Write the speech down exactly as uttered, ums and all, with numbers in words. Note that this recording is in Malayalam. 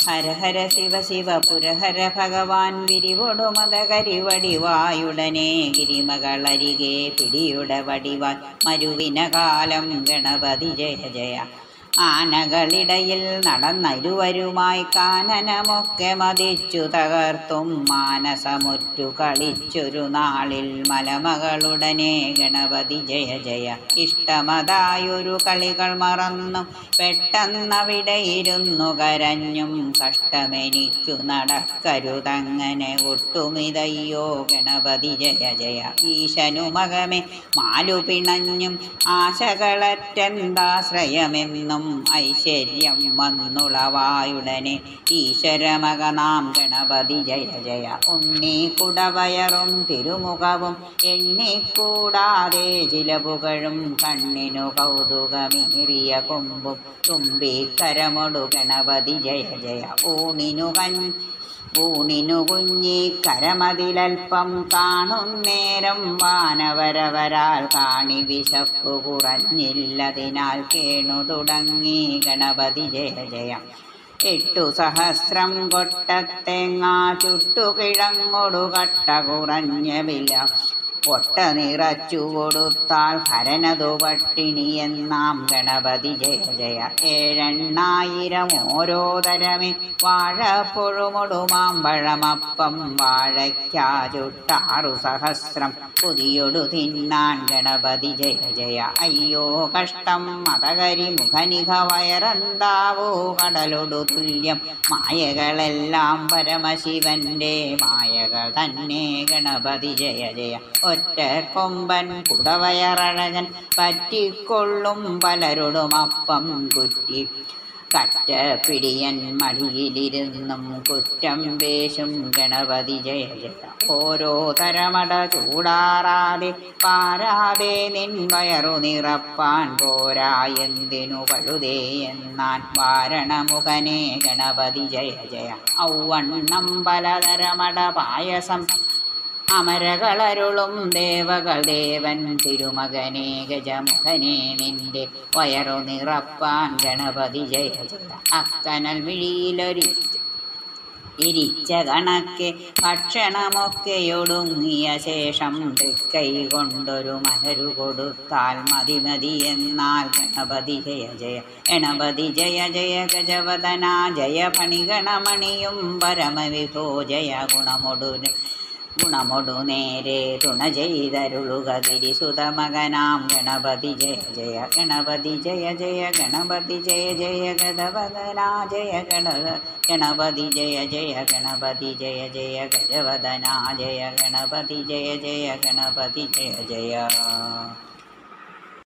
ഹര ഹര ശിവ ശിവ പുരഹര ഭഗവാൻ വിരിവൊടുമത കരിവടിവായുടനെ ഗിരിമകളരികെ പിടിയുടെ വടിവാൻ മരുവിന കാലം ഗണപതി ജയ ജയ. ആനകളിടയിൽ നടന്നരുവരുമായി കാനനമൊക്കെ മതിച്ചു തകർത്തും മാനസമുറ്റു കളിച്ചൊരു നാളിൽ മലമകളുടനെ ഗണപതി ജയ ജയ. ഇഷ്ടമതായൊരു കളികൾ മറന്നും പെട്ടെന്നവിടെ ഇരുന്നു കരഞ്ഞും കഷ്ടമെനിക്കു നടക്കരുതങ്ങനെ ഒട്ടുമിതയ്യോ ഗണപതി ജയ ജയ. ഈശനുമകമേ മാലു പിണഞ്ഞും ആശകളറ്റെന്താശ്രയമെന്നും ഐശ്വര്യം വന്നുളവായുടനെ ഈശ്വരമകനാം ഗണപതി ജയ ജയ. ഉണ്ണി കുടവയറും തിരുമുഖവും എണ്ണിക്കൂടാതെ ചിലവുകഴും കണ്ണിനു കൗതുകമേറിയ കൊമ്പും തുമ്പിക്കരമൊടു ഗണപതി ജയ ജയ. ഊണിനു കഞ്ഞി ഊണിനു കുഞ്ഞി കരമതിലൽപ്പം കാണുന്നേരം വാനവരവരാൽ കാണി വിശപ്പു കുറഞ്ഞില്ലതിനാൽ കേണു തുടങ്ങി ഗണപതി ജയ ജയ. എട്ടു സഹസ്രം കൊട്ടത്തേങ്ങാ ചുട്ടുകിഴങ്ങൊടു കട്ട കുറഞ്ഞ വില ഒട്ട നിറച്ചു കൊടുത്താൽ ഹരനതു പട്ടിണി എന്നാം ഗണപതി ജയ ജയ. ഏഴെണ്ണായിരം ഓരോ തരമേ വാഴപ്പുഴുമൊടു മാമ്പഴമപ്പം വാഴയ്ക്കാ ചുട്ടാറു സഹസ്രം പുതിയൊടു തിന്നാൻ ഗണപതി ജയ ജയ. അയ്യോ കഷ്ടം മതകരി മുഖനിഖ വയറന്താവോ കടലൊടു തുല്യം മായകളെല്ലാം പരമശിവന്റെ മായകൾ തന്നെ ഗണപതി ജയ ജയ. ഒറ്റ കൊമ്പൻ കുടവയറഴകൻ പറ്റിക്കൊള്ളും പലരോടും അപ്പം കുറ്റി കറ്റ പിടിയൻ മടിയിലിരുന്നും കുറ്റം വേശും ഗണപതി ജയ ജയ. ഓരോ തരമട ചൂടാറാതെ പാരാതെ നിൻ വയറു നിറപ്പാൻ പോരാ എന്തിനു പഴുതേ എന്നാൻ വാരണമുഖനെ ഗണപതി ജയ ജയ. ഔവണ്ണം പലതരമട പായസം അമരകളരുളും ദേവകൾ ദേവൻ തിരുമകനെ ഗജമുഖനെ നിന്റെ വയറു നിറപ്പാൻ ഗണപതി ജയ ജയ. അക്കനൽ മിഴിയിലൊരു ഇരിച്ച കണക്കെ ഭക്ഷണമൊക്കെയൊടുങ്ങിയ ശേഷം തൃക്കൈ കൊണ്ടൊരു മലരു കൊടുത്താൽ മതി മതി എന്നാൽ ഗണപതി ജയ ജയ. ഗണപതി ജയ ജയ ഗജവദന ജയ ഫണിഗണമണിയും പരമവിഭോ ജയ. ഗുണമൊടു ഗുണമൊടു നേരെ തുണ ചെയ്തരുളുക ഗിരിസുതമകനാം ഗണപതി ജയ ജയ. ഗണപതി ജയ ജയ ഗണപതി ജയ ജയ ഗജവദന ജയ ഗണ ഗണപതി ജയ ജയ ഗണപതി ജയ ജയ ഗജവദന ജയ ഗണപതി ജയ ജയ ഗണപതി ജയ ജയ.